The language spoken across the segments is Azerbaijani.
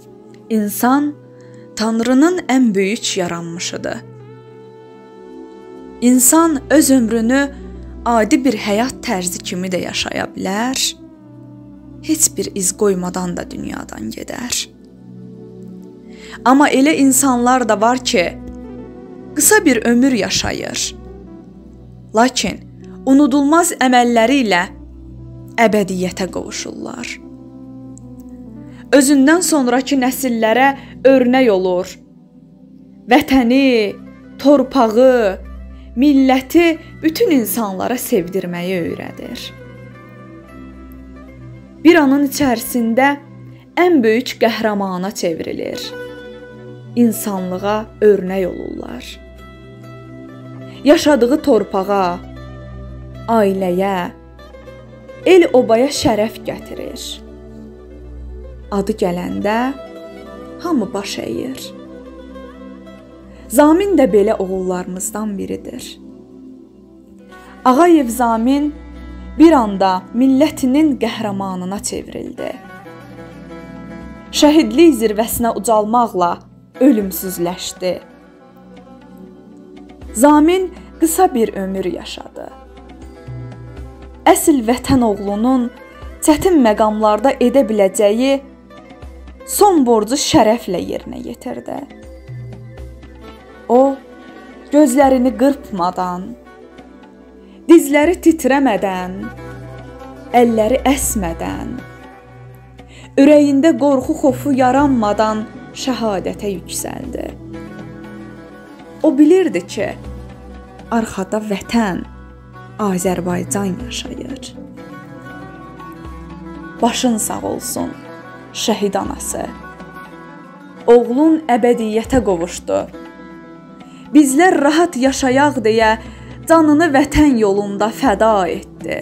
İnsan Tanrının ən böyük yaranmışıdır. İnsan öz ömrünü adi bir həyat tərzi kimi də yaşaya bilər, heç bir iz qoymadan da dünyadan gedər. Amma elə insanlar da var ki, qısa bir ömür yaşayır, lakin unudulmaz əməlləri ilə əbədiyyətə qovuşurlar. Özündən sonraki nəsillərə örnək olur. Vətəni, torpağı, milləti bütün insanlara sevdirməyi öyrədir. Bir anın içərisində ən böyük qəhrəmana çevrilir. İnsanlığa örnək olurlar. Yaşadığı torpağa, ailəyə, el-obaya şərəf gətirir. Adı gələndə hamı baş əyir. Zamin də belə oğullarımızdan biridir. Ağayev Zamin bir anda millətinin qəhrəmanına çevrildi. Şəhidlik zirvəsinə ucalmaqla ölümsüzləşdi. Zamin qısa bir ömür yaşadı. Əsl vətən oğlunun çətin məqamlarda edə biləcəyi son borcu şərəflə yerinə yetirdi. O, gözlərini qırpmadan, dizləri titrəmədən, əlləri əsmədən, ürəyində qorxu xofu yaranmadan şəhadətə yüksəldi. O bilirdi ki, arxada vətən, Azərbaycan yaşayır. Başın sağ olsun, şəhid anası. Oğlun əbədiyyətə qovuşdu. Bizlər rahat yaşayaq deyə canını vətən yolunda fəda etdi.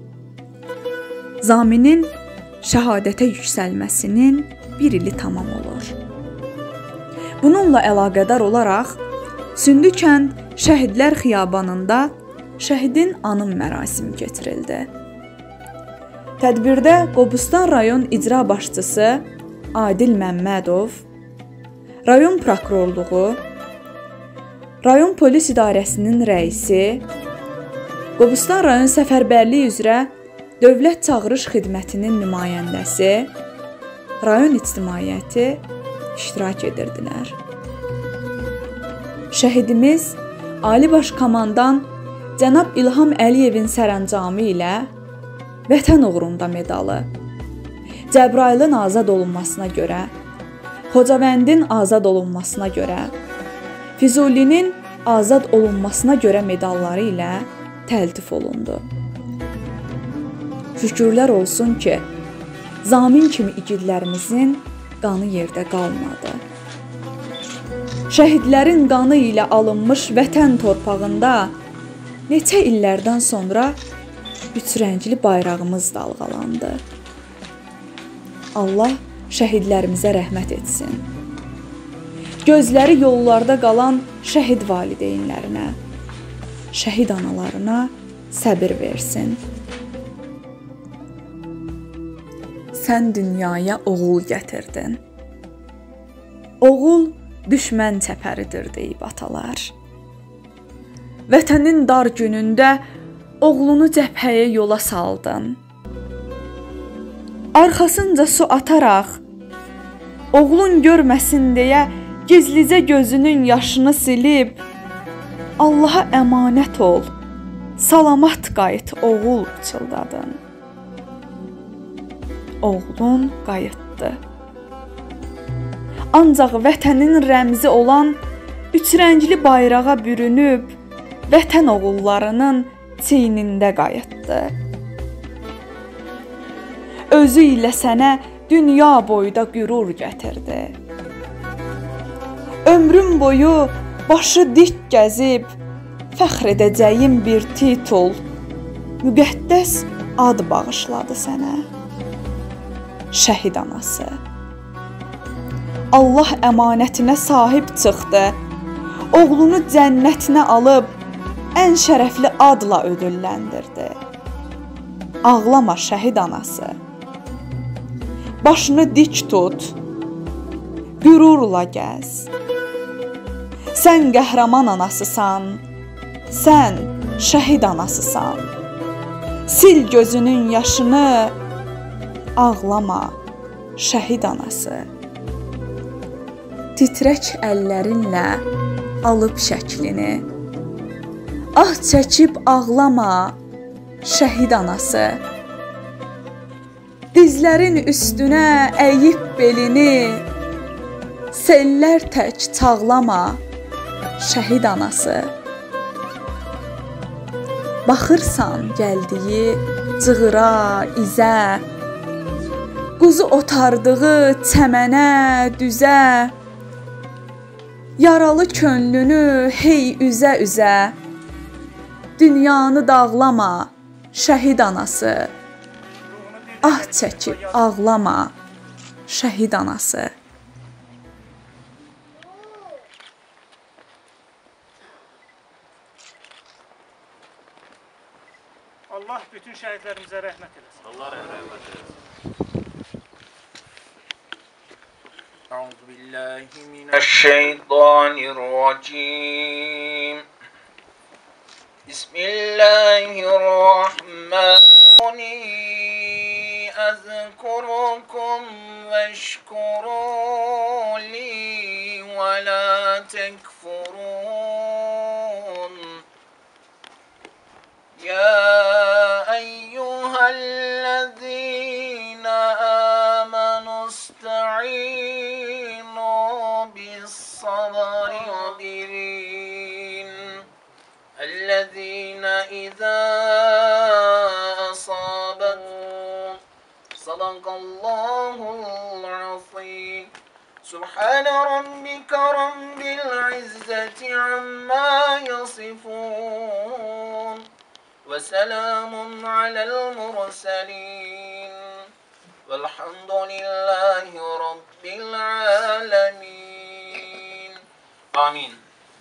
Zaminin şəhadətə yüksəlməsinin 1 ili tamam olur. Bununla əlaqədar olaraq Sündü kənd Şəhidlər Xiyabanında şəhidin anım mərasimi keçirildi. Tədbirdə Qobustan rayon icra başçısı Adil Məmmədov, rayon prokurorluğu, rayon polis idarəsinin rəisi, Qobustan rayon səfərbərliyi üzrə Dövlət Çağırış Xidmətinin nümayəndəsi, rayon ictimaiyyəti iştirak edirdilər. Şəhidimiz Ali Baş Komandan cənab İlham Əliyevin sərəncamı ilə Vətən uğrunda medalı, Cəbrailin azad olunmasına görə, Xocavəndin azad olunmasına görə, Füzulinin azad olunmasına görə medalları ilə təltif olundu. Şükürlər olsun ki, Zamin kimi igidlərimizin qanı yerdə qalmadı. Şəhidlərin qanı ilə alınmış vətən torpağında neçə illərdən sonra üçrəngli bayrağımız dalğalandı. Allah şəhidlərimizə rəhmət etsin. Gözləri yollarda qalan şəhid valideynlərinə, şəhid analarına səbir versin. Sən dünyaya oğul gətirdin. Oğul düşmən çəpəridir deyib atalar. Vətənin dar günündə oğlunu cəbhəyə yola saldın. Arxasınca su ataraq, oğlun görməsin deyə gizlicə gözünün yaşını silib, Allaha əmanət ol, salamat qayıt oğul pıçıldadın. Oğlun qayıtdı. Ancaq vətənin rəmzi olan üçrəngli bayrağa bürünüb, vətən oğullarının çiynində qayıtdı. Özü ilə sənə dünya boyda qürur gətirdi. Ömrüm boyu başı dik gəzib, fəxr edəcəyim bir titul, müqəddəs ad bağışladı sənə. Şəhid anası. Allah əmanətinə sahib çıxdı, oğlunu cənnətinə alıb, ən şərəfli adla ödülləndirdi. Ağlama şəhid anası. Başını dik tut, qürurla gəz. Sən qəhrəman anasısan, sən şəhid anasısan. Sil gözünün yaşını, ağlama, şəhid anası. Titrək əllərinlə alıb şəklini, ah çəkib ağlama, şəhid anası. Dizlərin üstünə əyib belini, sellər tək çağlama, şəhid anası. Baxırsan gəldiyi cığıra, izə, quzu otardığı çəmənə, düzə, yaralı könlünü hey üzə-üzə, dünyanı dağlama, şəhid anası. Ah çəkib ağlama, şəhid anası. Allah bütün şəhidlərimizə rəhmət eləsin. Allah rəhmət eləsin. Euzu billahi mineşşeytanirracim. Bismillahirrahmanirrahim. Azkurukum veşkuru li ve la tekfurun. Ya eyyühellezine amenu ista'inu bis-sabri sabirin. Ellezine izâ asâbethum sadakallâhu'l azîm. Subhane rabbike rabbil izzeti amma yasifun. Ve selamun alel murselin. Velhamdülillahi rabbil alemin. Amin.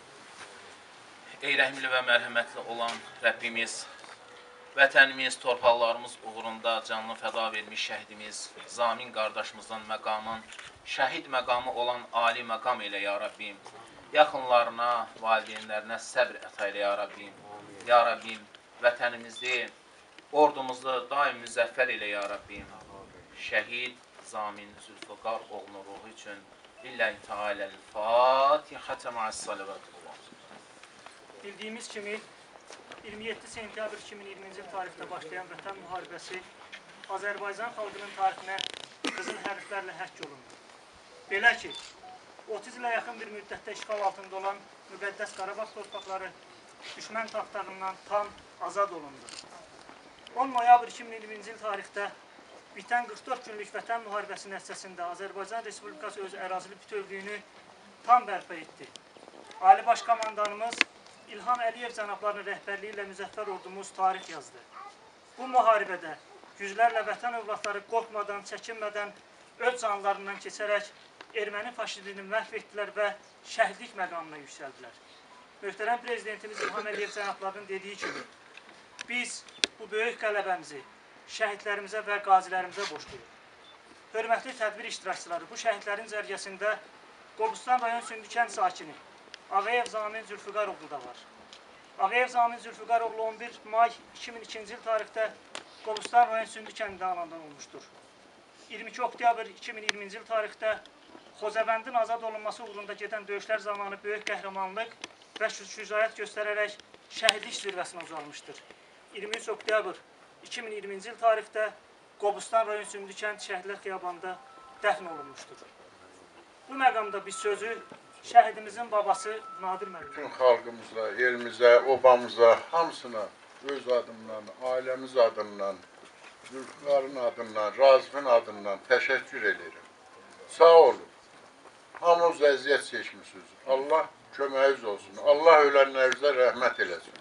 Ey rəhmli və mərhəmətli olan Rəbbimiz, vətənimiz, torpaqlarımız uğrunda canlı fəda vermiş şəhidimiz, Zamin qardaşımızın məqamın, şəhid məqamı olan ali məqam elə ya Rabbim. Yaxınlarına, valideynlərinə səbr əta elə ya Rabbim. Ya Rabbim, vətənimizi, ordumuzu daim müzəffər elə ya Rabbim. Şəhid Zamin Zülfüqar oğlunun ruhu üçün Lillahi Teala'l-Fatihə ma'as-salavatullah. Bildiyimiz kimi 27 sentyabr 2020-ci il tarixdə başlayan Vətən müharibəsi Azərbaycan xalqının tarixinə qızıl hərflərlə həkk olundu. Belə ki, 30 ilə yaxın bir müddətdə işğal altında olan müqəddəs Qarabağ torpaqları düşmən taxtlarından tam azad olundu. 10 noyabr 2020-ci il tarixdə bitən 44 günlük Vətən müharibəsi nəticəsində Azərbaycan Respublikası öz ərazili bütövlüyünü tam bərpa etdi. Ali Baş Komandanımız İlham Əliyev cənablarının rəhbərliyi ilə müzəffər ordumuz tarix yazdı. Bu müharibədə yüzlərlə vətən övladları qorxmadan, çəkinmədən, öz canlarından keçərək erməni faşizmini məhv etdilər və şəhidlik məqamına yüksəldilər. Möhtərəm Prezidentimiz İlham Əliyev cənablarının dediyi kimi, biz bu böyük qələbəmizi şəhidlərimizə və qazilərimizə borcluyuq. Hörmətli tədbir iştirakçıları, bu şəhidlərin cərgəsində Qobustan rayon Sündükənd sakini Ağayev Zamin Zülfüqaroğlu da var. Ağayev Zamin Zülfüqaroğlu 11 may 2002-ci il tarixdə Qobustan rayon Sündükəndində anadan olmuşdur. 22 oktyabr 2020-ci il tarixdə Xocavəndin azad olunması uğrunda gedən döyüşlər zamanı böyük qəhrəmanlıq və şücaət göstərərək şəhidlik zirvəsinə uzalmışdır. 23 oktyabr 2020-ci il tarixdə Qobustan rayon Sündükənd Şəhidlər Xiyabanında dəfn olunmuşdur. Bu məqamda biz sözü şəhidimizin babası Nadir müəllim. Bütün xalqımıza, elimizə, obamıza, hamısına öz adımdan, ailəmiz adından, Zülfüqarın adından, Razifin adından təşəkkür edirəm. Sağ olun. Hamınız əziyyət çəkmişsiniz. Allah köməyiniz olsun. Allah ölənlərinizə rəhmət eləsin.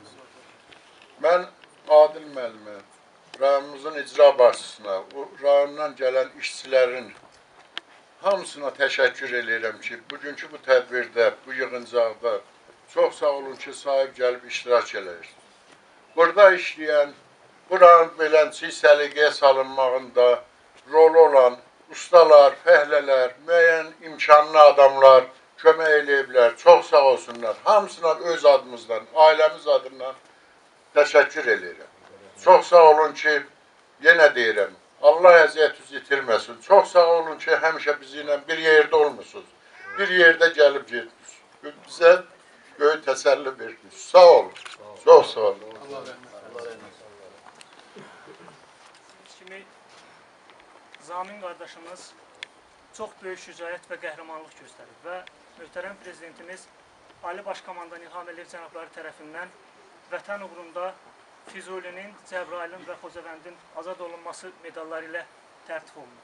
Mən Adil müəllimə, rayonumuzun icra başçısına, o rayondan gələn işçilərin hamısına təşəkkür edirəm ki, bugünkü bu tədbirdə, bu yığıncaqda çox sağ olun ki, sahib gəlib iştirak eləyirsiniz. Burada işləyən, buranın beləncə səliqəyə salınmağında rolu olan ustalar, fəhlələr, müəyyən imkanlı adamlar kömək eləyiblər. Çox sağ olsunlar. Hamısına öz adımızdan, ailəmiz adından təşəkkür edirəm. Çox sağ olun ki, yenə deyirəm, Allah əziyyətinizi itirməsin. Çox sağ olun ki, həmişə bizimlə bir yerdə olmuşsunuz. Bir yerdə gəlib getmişsiniz. Bizə böyük təsəlli vermişsiniz. Sağ olun. Çox sağ olun. Kimi Zamin qardaşımız çox böyük şücaət və qəhrəmanlıq göstərib və möhtərəm prezidentimiz Ali Başkomandan İlham Əliyev cənabları tərəfindən vətən uğrunda Füzulinin, Cəbrayılın və Xocavəndin azad olunması medalları ilə tərtib olunur.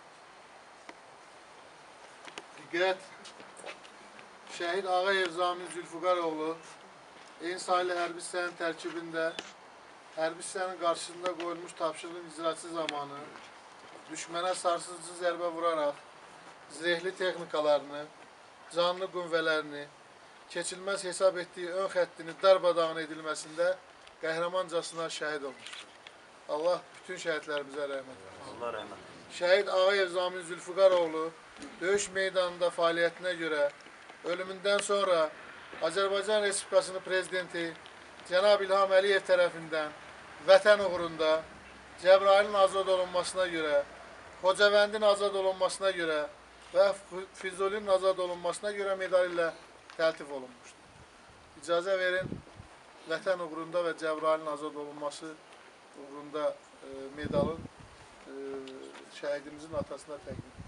Diqqət! Şəhid Ağayev Zamin Zülfüqaroğlu eyni sayılı hərbi hissənin tərkibində hərbi hissənin qarşısında qoyulmuş tapşırığın icrası zamanı düşmənə sarsıcı zərbə vuraraq zirehli texnikalarını, canlı qüvvələrini, keçilməz hesab etdiyi ön xəttini darmadağın edilməsində qəhrəmancasına şəhid olmuşdur. Allah bütün şəhidlərimizə rəhmət etsin. Allah rəhmət etsin. Şəhid Ağayev Zamin Zülfüqaroğlu döyüş meydanında fəaliyyətinə görə ölümündən sonra Azərbaycan Respublikasının Prezidenti Cənab İlham Əliyev tərəfindən vətən uğrunda Cəbrayılın azad olunmasına görə, Xocavəndin azad olunmasına görə və Füzulinin azad olunmasına görə medal ilə təltif olunmuşdur. İcazə verin, vətən uğrunda və Cəbrayılın azad olunması uğrunda medalın şəhidimizin atasına təqdim edin.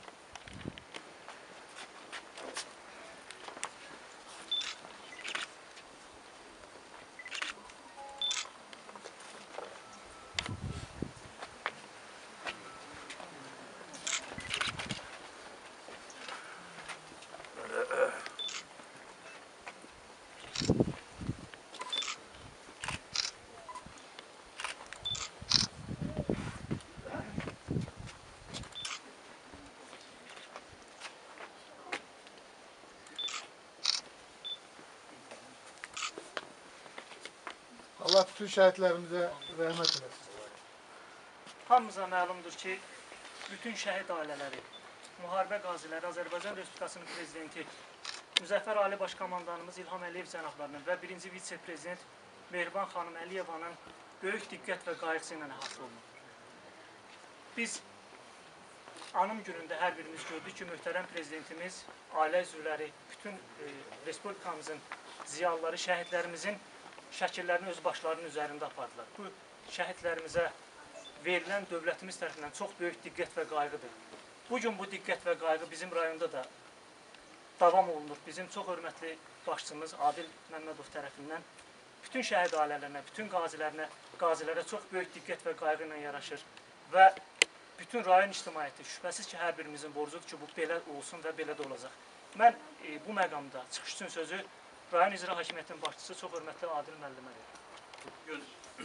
Allah bütün şəhidlərimizə rəhmət eləsin. Hamımıza məlumdur ki, bütün şəhid ailələri, müharibə qaziləri, Azərbaycan Respublikasının Prezidenti Müzəffər Ali Başkomandanımız İlham Əliyev cənablarının və birinci vitse-prezident Mehriban xanım Əliyevanın böyük diqqət və qayğısı ilə əhatə olunur. Biz anım günündə hər birimiz gördük ki, möhtərəm prezidentimiz, ailə üzvləri, bütün Respublikamızın ziyalıları, şəhidlərimizin şəkillərini öz başlarının üzərində apardılar. Bu şəhidlərimizə verilən dövlətimiz tərəfindən çox böyük diqqət və qayğıdır. Bugün bu diqqət və qayğı bizim rayonda da davam olunur. Bizim çox hörmətli başçımız Adil Məmmədov tərəfindən bütün şəhid ailələrinə, bütün qazilərə çox böyük diqqət və qayğı ilə yaraşır və bütün rayon ictimaiyyəti şübhəsiz ki, hər birimizin borcudur ki, bu belə olsun və belə də olacaq. Mən bu məqamda çıxış üçün sözü Rayon İcra Hakimiyyətinin başçısı çox hörmətli Adil müəllimə verir. Bugün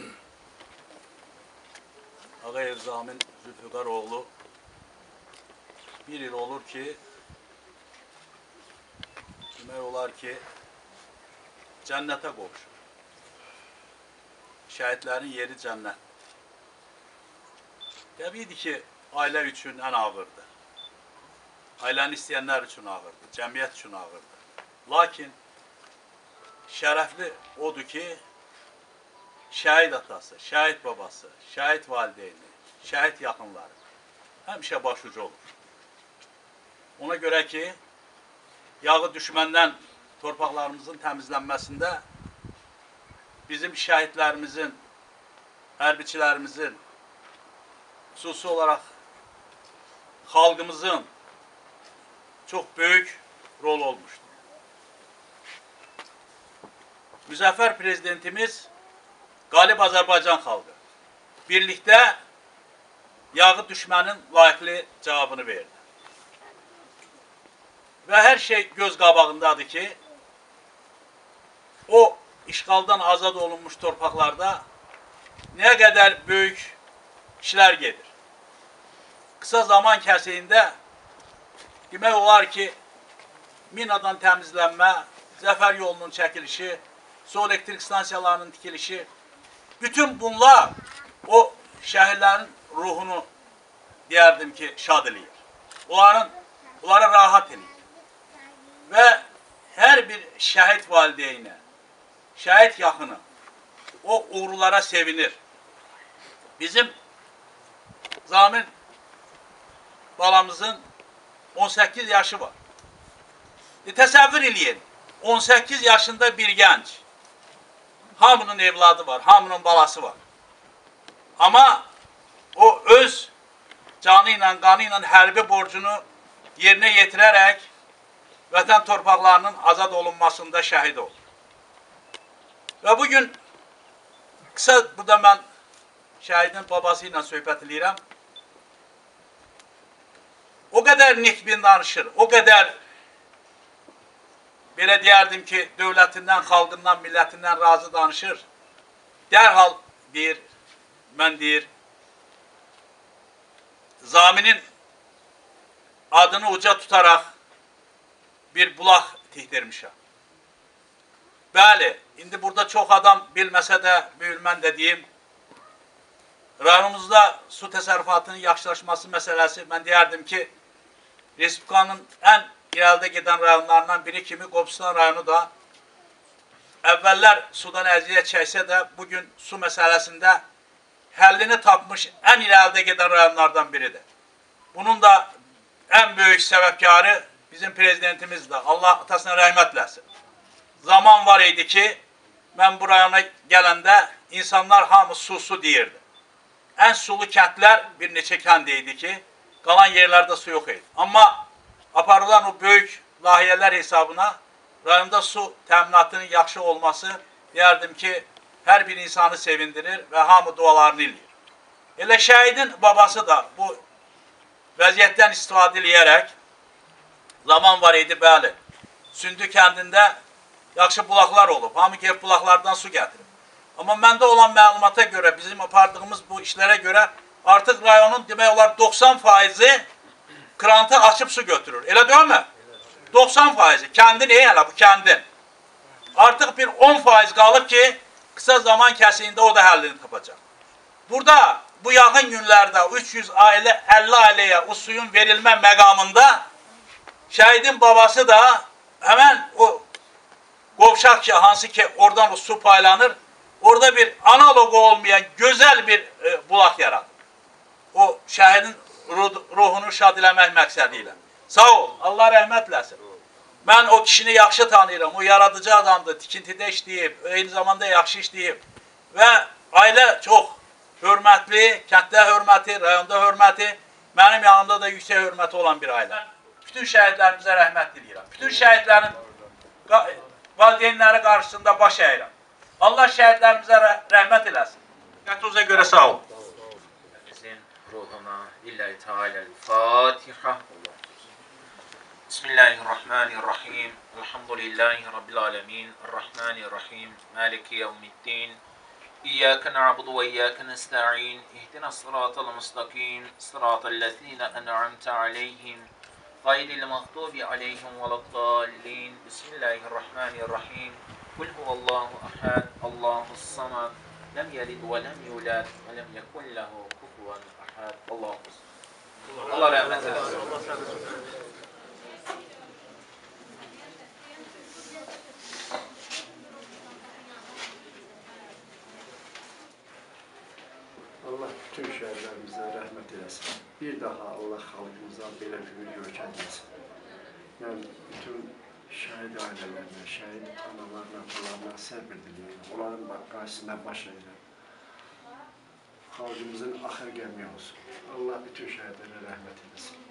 Ağayev Zamin Zülfüqaroğlu bir il olur ki, demək olar ki, cənnətə qovuşur. Şəhidlərin yeri cənnət. Təbiidir ki, ailə üçün ən ağırdır. Ailəni istəyənlər üçün ağırdır, cəmiyyət üçün ağırdır. Lakin şərəfli odur ki, şəhid atası, şəhid babası, şəhid valideyni, şəhid yaxınları həmişə başucu olur. Ona görə ki, yağı düşməndən torpaqlarımızın təmizlənməsində bizim şəhidlərimizin, hərbiçilərimizin, xüsusi olaraq xalqımızın çox böyük rol olmuşdur. Müzəffər prezidentimiz qalib Azərbaycan xalqı birlikdə yağı düşmənin layiqli cavabını verdi. Və hər şey göz qabağındadır ki, o işğaldan azad olunmuş torpaqlarda nə qədər böyük işlər gedir. Qısa zaman kəsiyində demək olar ki, minadan təmizlənmə, zəfər yolunun çəkilişi, su elektrik stansiyalarının tikilişi, bütün bunlar o şəhidlərin ruhunu deyərdim ki, şad eləyir. Onları rahat eləyir. Və hər bir şəhid valideynə, şəhid yaxını o uğurlara sevinir. Bizim Zamin balamızın 18 yaşı var. Təsəvvür eləyin, 18 yaşında bir gənc, hamının evladı var, hamının balası var. Amma o öz canı ilə, qanı ilə hərbi borcunu yerinə yetirərək vətən torpaqlarının azad olunmasında şəhid oldu. Və bugün qısa burada mən şəhidin babası ilə söhbət edirəm. O qədər nikbin danışır, o qədər belə deyərdim ki, dövlətindən, xalqından, millətindən razı danışır. Dərhal deyir, mən deyir, Zaminin adını uca tutaraq bir bulaq tikdirmişəm. Bəli, indi burada çox adam bilməsə də, mən də deyim, rayonumuzda su təsərrüfatının yaxşılaşması məsələsi, mən deyərdim ki, Respublikanın ən irəlidə gedən rayonlarından biri kimi Qobustan rayonu da əvvəllər sudan əziyyət çəksə də bugün su məsələsində həllini tapmış ən irəlidə gedən rayonlardan biridir. Bunun da ən böyük səbəbkarı bizim prezidentimizdir. Allah atasına rəhmət eləsin. Zaman var idi ki, mən bu rayona gələndə insanlar hamı su deyirdi. Ən sulu kəndlər bir neçə kənd idi ki, qalan yerlərdə su yox idi. Amma aparılan o böyük layihələr hesabına rayonda su təminatının yaxşı olması deyərdim ki, hər bir insanı sevindirir və hamı dualarını eləyir. Elə şəhidin babası da bu vəziyyətdən istifadə eləyərək zaman var idi, bəli. Sündü kəndində yaxşı bulaqlar olub. Hamı gelib bulaqlardan su gətirib. Amma məndə olan məlumata görə, bizim apardığımız bu işlərə görə artıq rayonun demək olar 90%-i krantı açıb su götürür. Elə deyil mi? 90%. Kəndin elə bu kəndin. Artıq bir 10% qalıb ki, qısa zaman kəsiyində o da həllini tapacaq. Burada bu yaxın günlərdə 300 ailə, 50 ailəyə o suyun verilmə məqamında şəhidin babası da həmən o qovşaq ki, hansı ki oradan o su paylanır, orada bir analogu olmayan gözəl bir bulaq yaradır. O şəhidin ruhunu şad eləmək məqsədi ilə. Sağ ol, Allah rəhmət eləsin. Mən o kişini yaxşı tanıyıram, o yaradıcı adamdır, tikintidə işləyib, eyni zamanda yaxşı işləyib və ailə çox hörmətli, kənddə hörməti, rayonda hörməti, mənim yanımda da yüksək hörməti olan bir ailə. Bütün şəhidlərimizə rəhmət diləyirəm. Bütün şəhidlərin valideynləri qarşısında baş əyirəm. Allah şəhidlərimizə rəhmət eləsin. Qətuza görə sağ olun. Bizim ruhuna lillahi teala'l-Fatiha. Bismillahirrahmanirrahim. Elhamdülillahi Rabbil alemin. Errahmanirrahim. Maliki yevmiddin. İyyâke na'budu ve iyyâke nesta'in. İhdina sıratal mustakim. Sıratallezîne en'amte aleyhim. Gayril mağdubi aleyhim veleddallin. Bismillahirrahmanirrahim. Kul huvallahu ahad. Allahus samad. Lem yelid ve lem yulad ve lem yekun lehu kufuven ahad. Allah rahmet eylesin. Allah bütün şəhərlərimizə rəhmət eləsin. Bir daha Allah xalqımıza belə bir görkəm etsin. Mən bütün şəhid ailələrinə, şəhid analarına, atalarına səbr diləyirəm. Onların qarşısında baş əyirəm. Xalqımızın axır qəmi olsun. Allah bütün şəhidlərə rəhmət eləsin.